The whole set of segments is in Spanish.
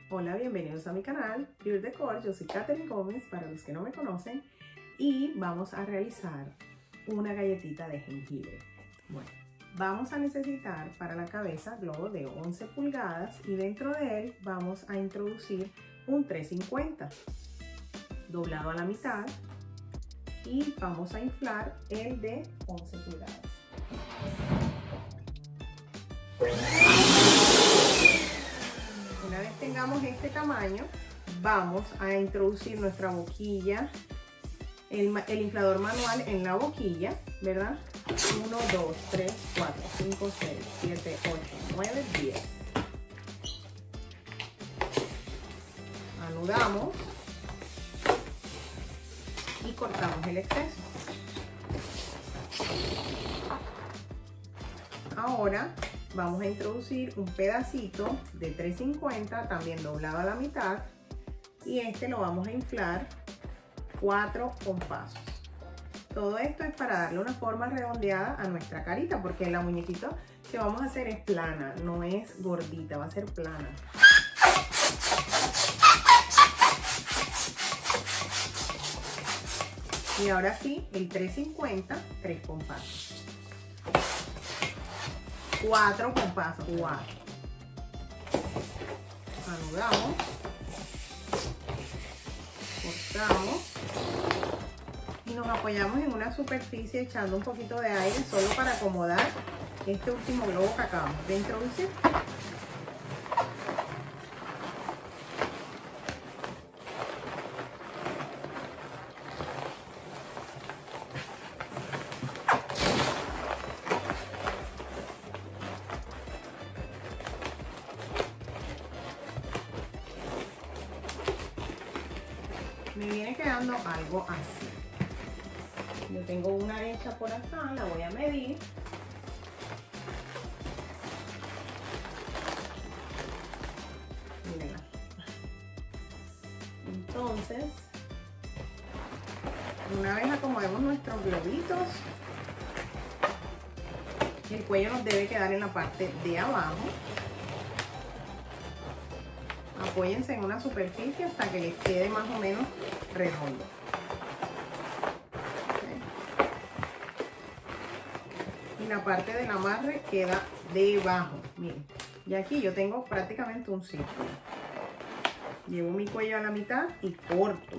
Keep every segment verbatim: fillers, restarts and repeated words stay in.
Hola, bienvenidos a mi canal Pure Decor. Yo soy Katherine Gómez, para los que no me conocen, y vamos a realizar una galletita de jengibre. Bueno, vamos a necesitar para la cabeza globo de once pulgadas y dentro de él vamos a introducir un tres cincuenta doblado a la mitad y vamos a inflar el de once pulgadas. Una vez tengamos este tamaño, vamos a introducir nuestra boquilla, el, el inflador manual en la boquilla, ¿verdad? uno, dos, tres, cuatro, cinco, seis, siete, ocho, nueve, diez. Anudamos y cortamos el exceso. Ahora vamos a introducir un pedacito de tres cincuenta, también doblado a la mitad, y este lo vamos a inflar cuatro compasos. Todo esto es para darle una forma redondeada a nuestra carita, porque la muñequita que vamos a hacer es plana, no es gordita, va a ser plana. Y ahora sí, el tres cincuenta, tres compasos. Cuatro compasos, cuatro. Anudamos, cortamos y nos apoyamos en una superficie echando un poquito de aire solo para acomodar este último globo que acabamos de introducir. Me viene quedando algo así. Yo tengo una hecha por acá, la voy a medir. Miren. Entonces, una vez acomodemos nuestros globitos, el cuello nos debe quedar en la parte de abajo. Apóyense en una superficie hasta que les quede más o menos redondo. Okay. Y la parte del amarre queda debajo. Miren, y aquí yo tengo prácticamente un círculo. Llevo mi cuello a la mitad y corto.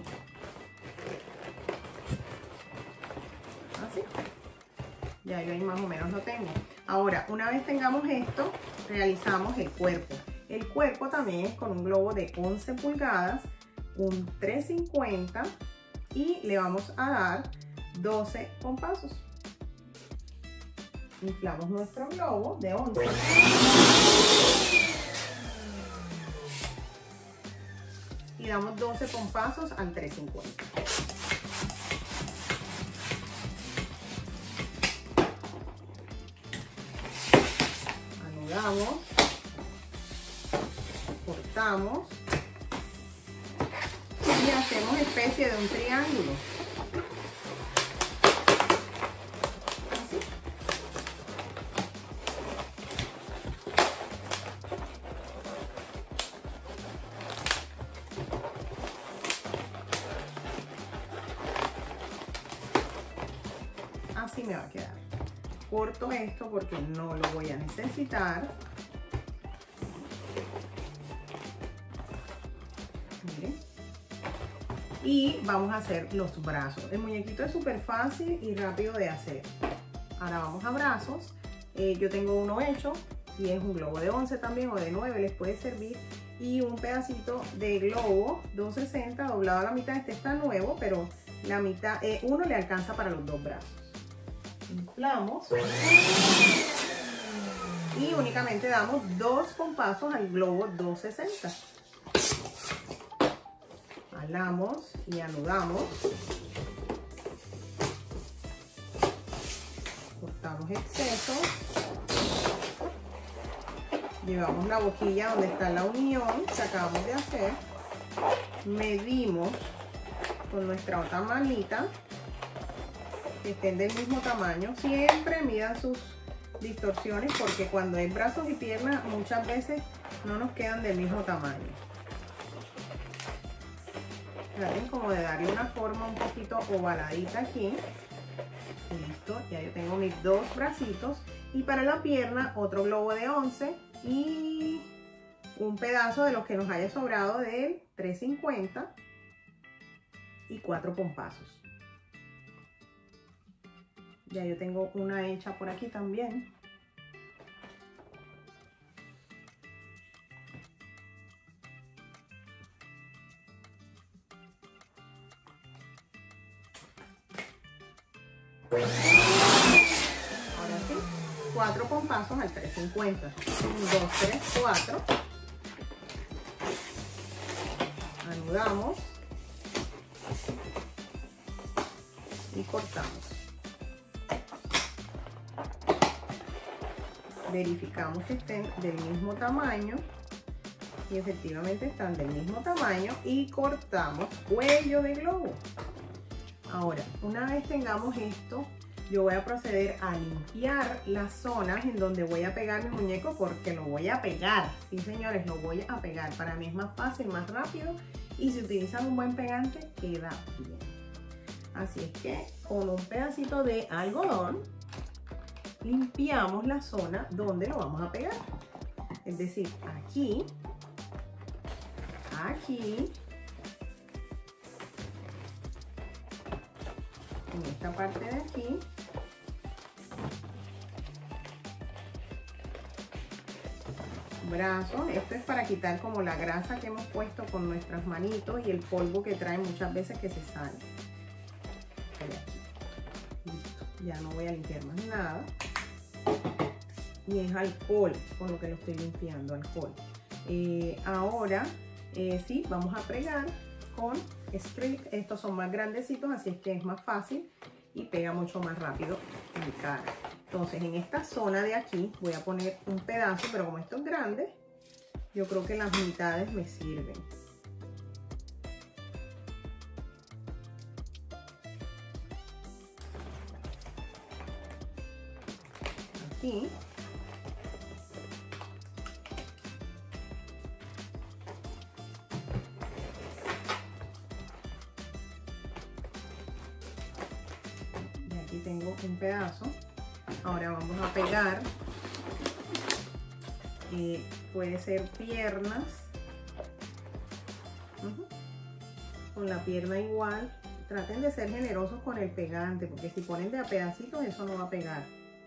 Así. Ya yo ahí más o menos lo tengo. Ahora, una vez tengamos esto, realizamos el cuerpo. El cuerpo también es con un globo de once pulgadas, un tres cincuenta y le vamos a dar doce compasos. Inflamos nuestro globo de once. Y damos doce compasos al tres cincuenta. Anudamos. Cortamos y hacemos especie de un triángulo. Así. Así me va a quedar. Corto esto porque no lo voy a necesitar. Y vamos a hacer los brazos. El muñequito es súper fácil y rápido de hacer. Ahora vamos a brazos. Eh, yo tengo uno hecho y es un globo de once también o de nueve, les puede servir. Y un pedacito de globo doscientos sesenta doblado a la mitad. Este está nuevo, pero la mitad, eh, uno le alcanza para los dos brazos. Inflamos. Y únicamente damos dos compasos al globo doscientos sesenta. Jalamos y anudamos, cortamos excesos, llevamos la boquilla donde está la unión que acabamos de hacer, medimos con nuestra otra manita que estén del mismo tamaño. Siempre midan sus distorsiones porque cuando hay brazos y piernas muchas veces no nos quedan del mismo tamaño. Traten como de darle una forma un poquito ovaladita aquí. Listo, ya yo tengo mis dos bracitos. Y para la pierna, otro globo de once y un pedazo de los que nos haya sobrado del tres cincuenta y cuatro pompazos. Ya yo tengo una hecha por aquí también. Ahora sí, cuatro pompazos al tres cincuenta. uno, dos, tres, cuatro. Anudamos y cortamos. Verificamos que estén del mismo tamaño y efectivamente están del mismo tamaño y cortamos cuello de globo. Ahora, una vez tengamos esto, yo voy a proceder a limpiar las zonas en donde voy a pegar mi muñeco porque lo voy a pegar. Sí, señores, lo voy a pegar. Para mí es más fácil, más rápido y si utilizan un buen pegante, queda bien. Así es que con un pedacito de algodón limpiamos la zona donde lo vamos a pegar. Es decir, aquí, aquí, en esta parte de aquí, brazos. Esto es para quitar como la grasa que hemos puesto con nuestras manitos y el polvo que trae muchas veces que se sale. Listo, ya no voy a limpiar más nada. Y es alcohol con lo que lo estoy limpiando, alcohol. Eh, ahora eh, sí, vamos a fregar con spray. Estos son más grandecitos, así es que es más fácil y pega mucho más rápido en mi cara. Entonces en esta zona de aquí voy a poner un pedazo, pero como esto es grande, yo creo que las mitades me sirven. Aquí. Y aquí tengo un pedazo. Ahora vamos a pegar. Eh, puede ser piernas. Uh-huh. Con la pierna igual. Traten de ser generosos con el pegante, porque si ponen de a pedacitos eso no va a pegar.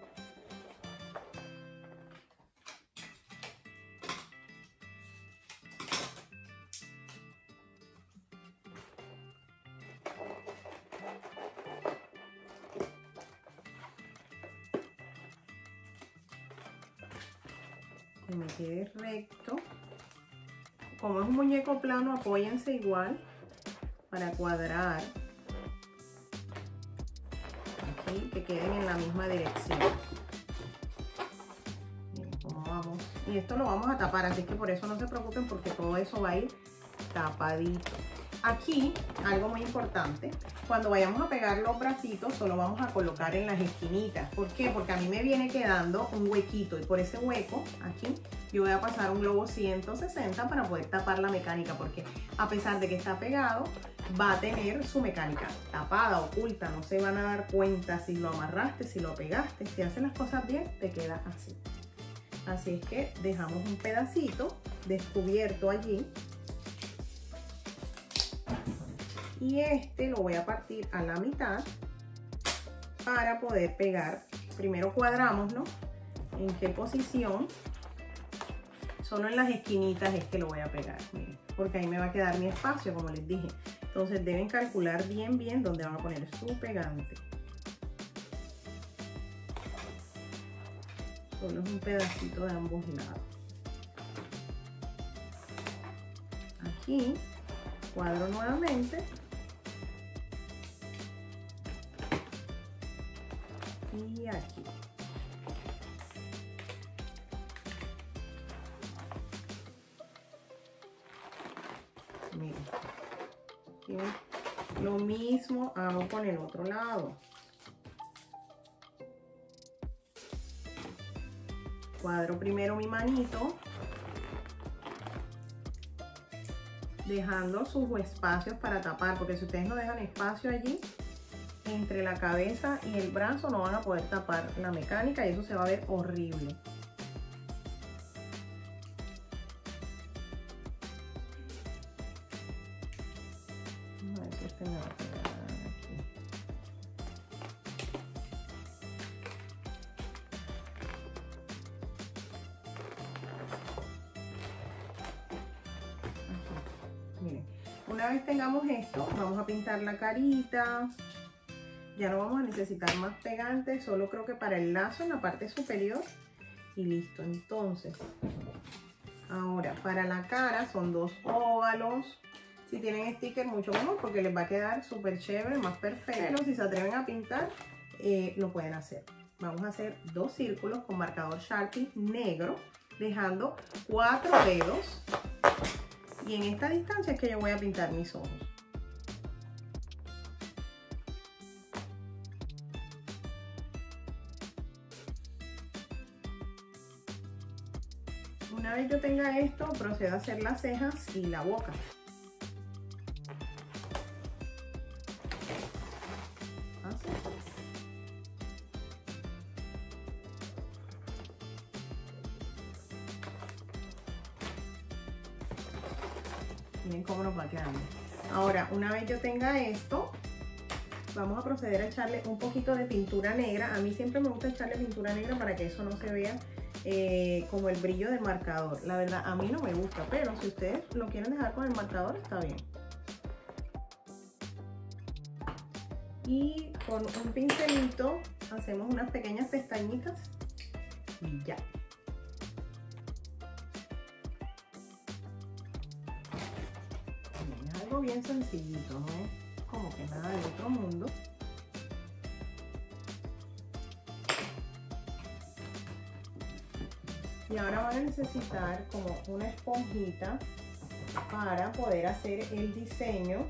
Que me quede recto. Como es un muñeco plano, apóyense igual para cuadrar. Aquí, que queden en la misma dirección. Miren cómo vamos. Y esto lo vamos a tapar, así que por eso no se preocupen porque todo eso va a ir tapadito. Aquí, algo muy importante, cuando vayamos a pegar los bracitos, solo vamos a colocar en las esquinitas. ¿Por qué? Porque a mí me viene quedando un huequito y por ese hueco, aquí, yo voy a pasar un globo ciento sesenta para poder tapar la mecánica, porque a pesar de que está pegado, va a tener su mecánica tapada, oculta, no se van a dar cuenta si lo amarraste, si lo pegaste. Si haces las cosas bien, te queda así. Así es que dejamos un pedacito descubierto allí. Y este lo voy a partir a la mitad para poder pegar. Primero cuadramos, ¿no? En qué posición. Solo en las esquinitas es que lo voy a pegar, miren, porque ahí me va a quedar mi espacio, como les dije. Entonces deben calcular bien, bien dónde van a poner su pegante. Solo es un pedacito de ambos lados. Aquí cuadro nuevamente. Y aquí. Miren. Y lo mismo hago con el otro lado. Cuadro primero mi manito. dejando sus espacios para tapar, porque si ustedes no dejan espacio allí entre la cabeza y el brazo, no van a poder tapar la mecánica y eso se va a ver horrible. A ver si este me va a pegar aquí. Aquí. Miren, una vez tengamos esto, vamos a pintar la carita. Ya no vamos a necesitar más pegantes, solo creo que para el lazo en la parte superior y listo. Entonces, ahora para la cara son dos óvalos. Si tienen sticker, mucho mejor porque les va a quedar súper chévere, más perfecto. Si se atreven a pintar, eh, lo pueden hacer. Vamos a hacer dos círculos con marcador Sharpie negro, dejando cuatro dedos. Y en esta distancia es que yo voy a pintar mis ojos. Una vez yo tenga esto, procedo a hacer las cejas y la boca. Así. Miren cómo nos va quedando. Ahora, una vez yo tenga esto, vamos a proceder a echarle un poquito de pintura negra. A mí siempre me gusta echarle pintura negra para que eso no se vea Eh, como el brillo del marcador. La verdad a mí no me gusta, pero si ustedes lo quieren dejar con el marcador está bien. Y con un pincelito hacemos unas pequeñas pestañitas y ya. Es algo bien sencillito, no es como que nada del otro mundo. Y ahora van a necesitar como una esponjita para poder hacer el diseño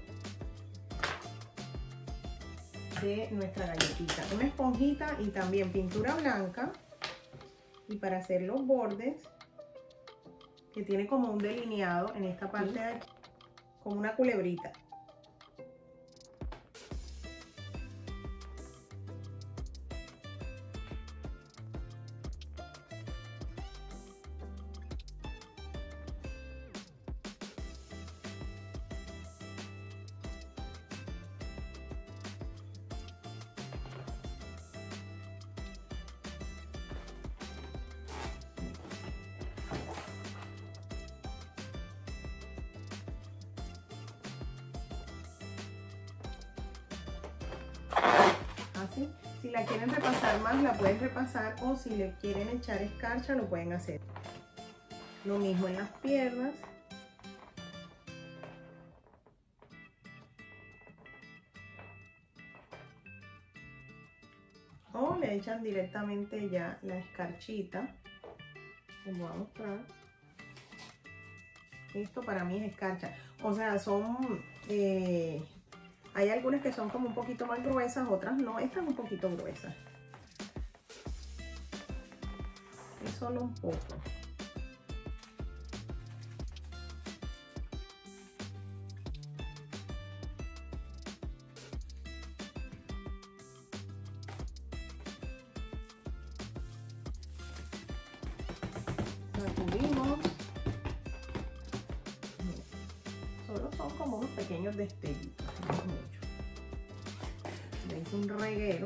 de nuestra galletita. Una esponjita y también pintura blanca. Y para hacer los bordes, que tiene como un delineado en esta parte de aquí, como una culebrita. Así, si la quieren repasar más, la pueden repasar, o si le quieren echar escarcha, lo pueden hacer. Lo mismo en las piernas. O le echan directamente ya la escarchita. Les voy a mostrar. Esto para mí es escarcha. O sea, son... Eh, hay algunas que son como un poquito más gruesas, otras no. Esta es un poquito gruesa. Es solo un poco. La cubrimos. Solo son como unos pequeños destellitos. No es mucho. Le hice un reguero.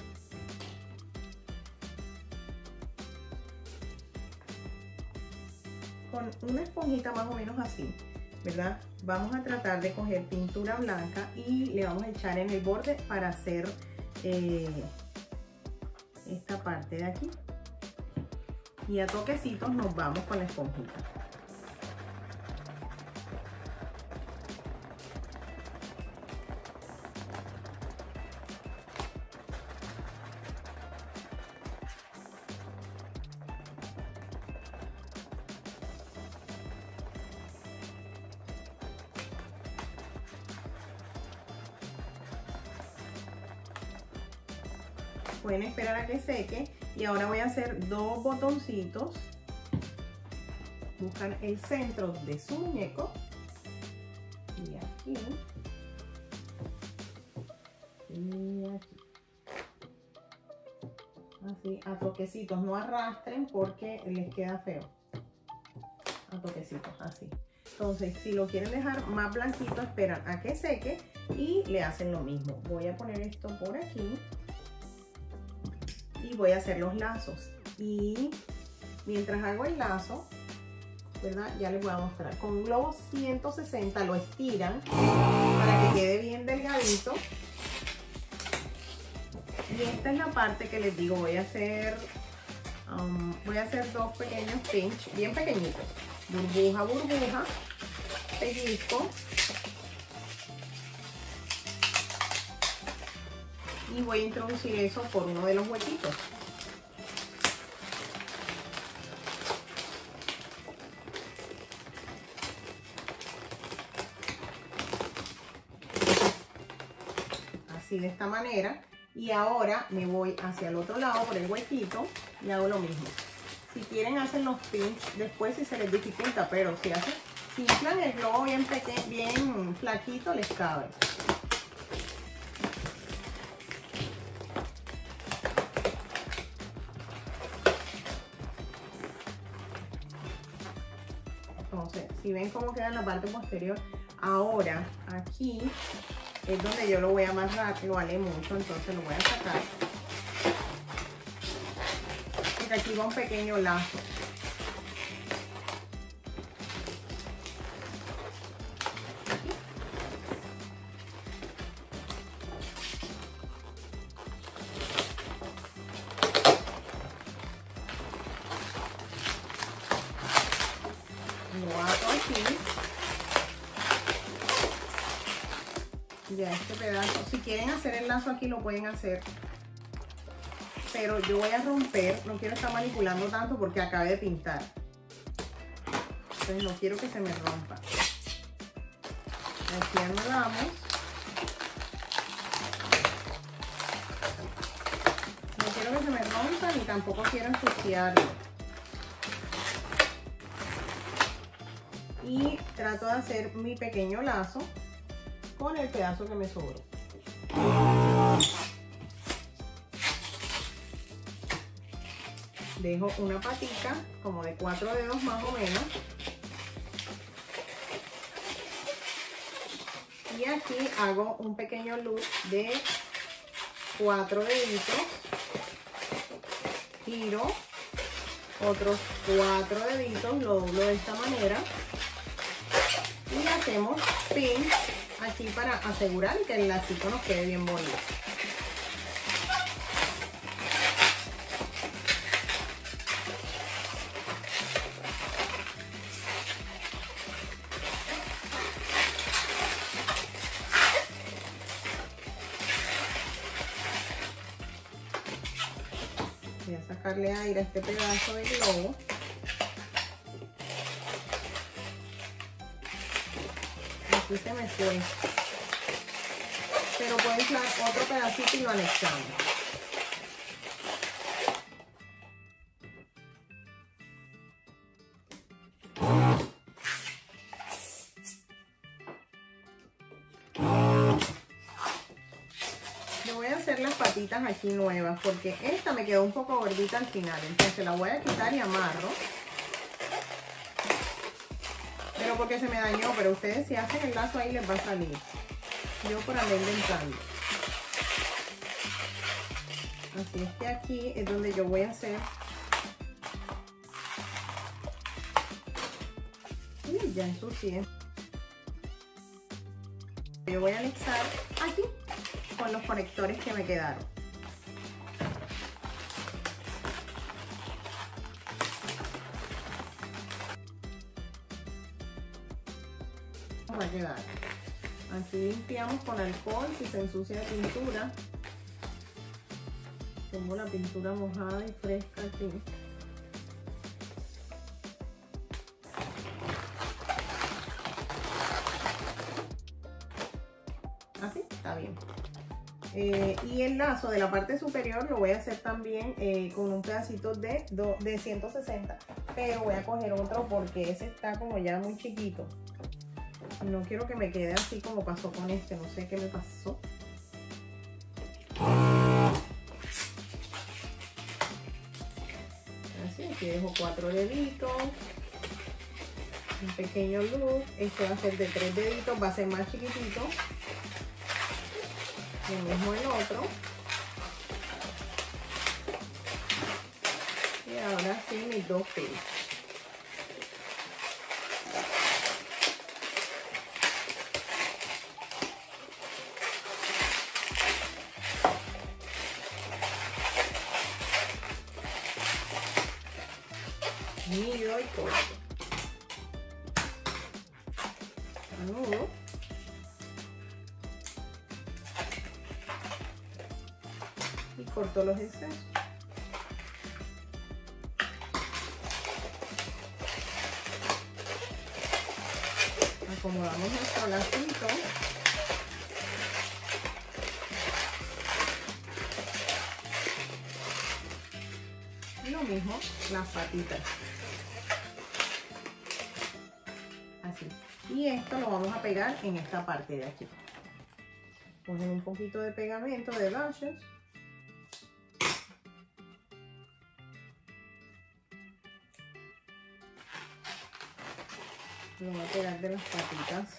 Con una esponjita más o menos así, ¿verdad? Vamos a tratar de coger pintura blanca y le vamos a echar en el borde para hacer eh, esta parte de aquí. Y a toquecitos nos vamos con la esponjita. Pueden esperar a que seque. Y ahora voy a hacer dos botoncitos. Buscan el centro de su muñeco y aquí y aquí. Así, a toquecitos, no arrastren porque les queda feo. A toquecitos, así. Entonces, si lo quieren dejar más blanquito, esperan a que seque y le hacen lo mismo. Voy a poner esto por aquí y voy a hacer los lazos. Y mientras hago el lazo, ¿verdad? Ya les voy a mostrar. Con un globo ciento sesenta lo estiran para que quede bien delgadito. Y esta es la parte que les digo, voy a hacer, um, voy a hacer dos pequeños pinch, bien pequeñitos. Burbuja, burbuja, pellizco. Y voy a introducir eso por uno de los huequitos. Así, de esta manera. Y ahora me voy hacia el otro lado por el huequito y hago lo mismo. Si quieren hacen los pinch después si se les dificulta, pero si hacen, si inflan el globo bien pequeño, bien flaquito, les cabe. Entonces, si ven cómo queda en la parte posterior, ahora aquí es donde yo lo voy a amarrar, que vale mucho, entonces lo voy a sacar. Y aquí va un pequeño lazo. Aquí. Lo hago aquí. Ya este pedazo, si quieren hacer el lazo aquí lo pueden hacer, pero yo voy a romper, no quiero estar manipulando tanto porque acabé de pintar, entonces no quiero que se me rompa. Aquí anudamos, no quiero que se me rompa ni tampoco quiero ensuciarlo, y trato de hacer mi pequeño lazo con el pedazo que me sobró. Dejo una patita como de cuatro dedos más o menos. Y aquí hago un pequeño loop de cuatro deditos. Giro otros cuatro deditos, lo doblo de esta manera. Y hacemos pinch aquí para asegurar que el lacito nos quede bien bonito. Voy a sacarle aire a este pedazo de globo. Aquí se me fue, pero puedo inflar otro pedacito y lo anexamos. Le voy a hacer las patitas aquí nuevas porque esta me quedó un poco gordita al final, entonces la voy a quitar y amarro. Pero porque se me dañó, pero ustedes si hacen el lazo ahí les va a salir. Yo por andar inventando. Así es que aquí es donde yo voy a hacer. Uy, ya ensucié. Yo voy a anexar aquí con los conectores que me quedaron. Va a quedar. Así limpiamos con alcohol si se ensucia de pintura. Tengo la pintura mojada y fresca aquí. Así está bien. Eh, y el lazo de la parte superior lo voy a hacer también eh, con un pedacito de, de ciento sesenta, pero voy a coger otro porque ese está como ya muy chiquito. No quiero que me quede así como pasó con este, no sé qué me pasó. Así, aquí dejo cuatro deditos. Un pequeño loop. Este va a ser de tres deditos, va a ser más chiquitito. Lo mismo el otro. Y ahora sí, mis dos pins. Mido y corto. Anudo. Y corto los excesos. Acomodamos nuestro lacito. Y lo mismo las patitas. Así. Y esto lo vamos a pegar en esta parte de aquí. Ponen un poquito de pegamento de lashes. Lo voy a pegar de las patitas.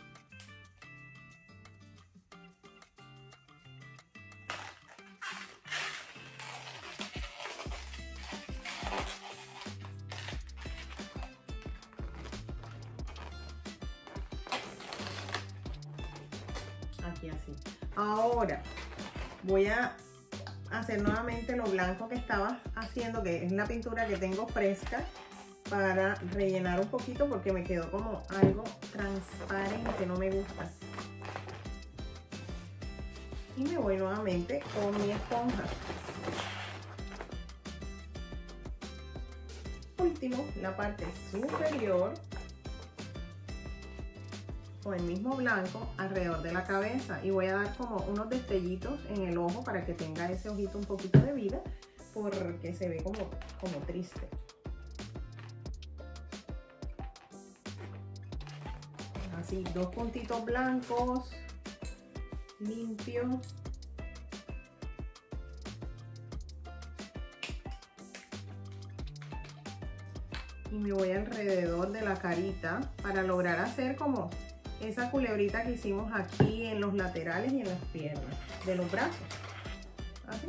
Aquí así. Ahora voy a hacer nuevamente lo blanco que estaba haciendo, que es la pintura que tengo fresca, para rellenar un poquito porque me quedó como algo transparente, no me gusta. Y me voy nuevamente con mi esponja. Último, la parte superior, con el mismo blanco alrededor de la cabeza, y voy a dar como unos destellitos en el ojo para que tenga ese ojito un poquito de vida, porque se ve como, como triste. Así, dos puntitos blancos, limpios. Y me voy alrededor de la carita para lograr hacer como esa culebrita que hicimos aquí en los laterales y en las piernas de los brazos. Así.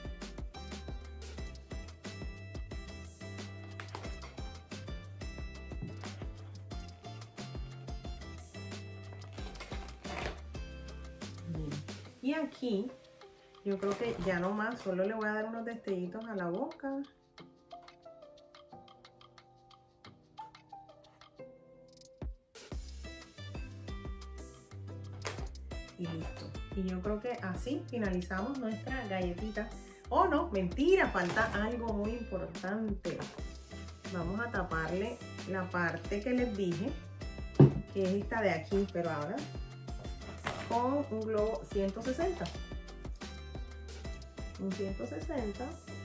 Y aquí yo creo que ya no más, solo le voy a dar unos destellitos a la boca. Y listo. Y yo creo que así finalizamos nuestra galletita. Oh no, mentira, falta algo muy importante. Vamos a taparle la parte que les dije, que es esta de aquí, pero ahora con un globo ciento sesenta. Un ciento sesenta.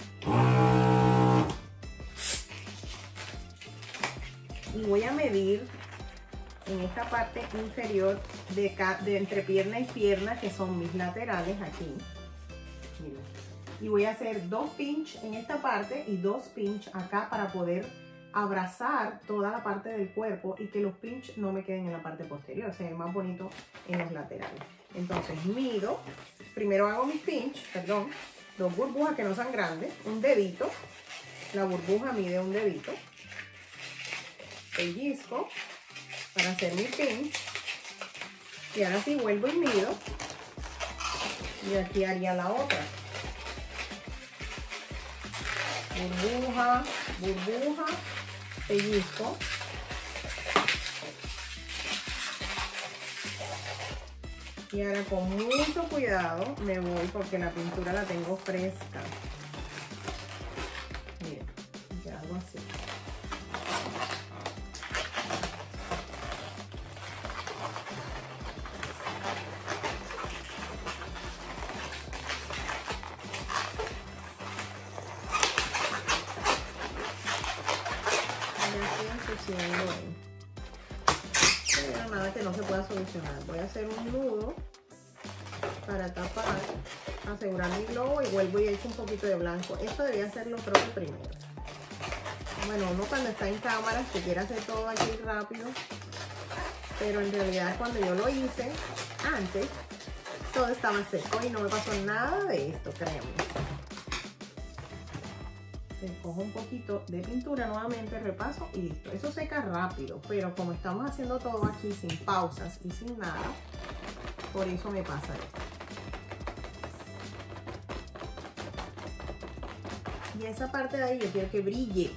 Y voy a medir en esta parte inferior de, de entre pierna y pierna, que son mis laterales aquí. Miren. Y voy a hacer dos pinch en esta parte y dos pinch acá para poder abrazar toda la parte del cuerpo y que los pinch no me queden en la parte posterior, se ve más bonito en los laterales. Entonces mido, primero hago mis pinch, perdón, dos burbujas que no sean grandes, un dedito, la burbuja mide un dedito, pellizco para hacer mi pinch, y ahora sí vuelvo y mido, y aquí haría la otra. Burbuja, burbuja, pellizco. Y ahora con mucho cuidado me voy porque la pintura la tengo fresca. Miren, y hago así. pero nada que no se pueda solucionar. Voy a hacer un nudo para tapar, asegurar mi globo y vuelvo y echo un poquito de blanco. Esto debía hacerlo creo que primero. Bueno, uno cuando está en cámara se quiere hacer todo aquí rápido, pero en realidad cuando yo lo hice antes, todo estaba seco y no me pasó nada de esto, créanme. Cojo un poquito de pintura nuevamente, repaso y listo. Eso seca rápido, pero como estamos haciendo todo aquí sin pausas y sin nada, por eso me pasa esto. Y esa parte de ahí yo quiero que brille.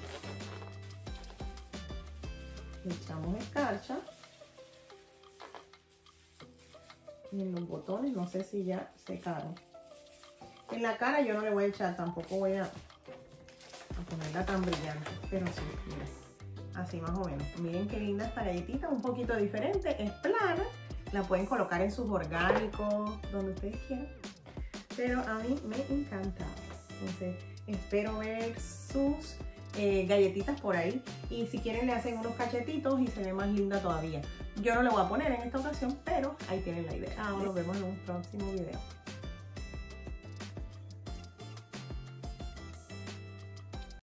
Le echamos escarcha. Y en los botones no sé si ya secaron. En la cara yo no le voy a echar, tampoco voy a, a ponerla tan brillante, pero sí, miren, así más o menos. Miren qué linda esta galletita, un poquito diferente, es plana, la pueden colocar en sus orgánicos, donde ustedes quieran, pero a mí me encanta. Entonces espero ver sus eh, galletitas por ahí, y si quieren le hacen unos cachetitos y se ve más linda todavía. Yo no le voy a poner en esta ocasión, pero ahí tienen la idea. Ah, nos vemos en un próximo video.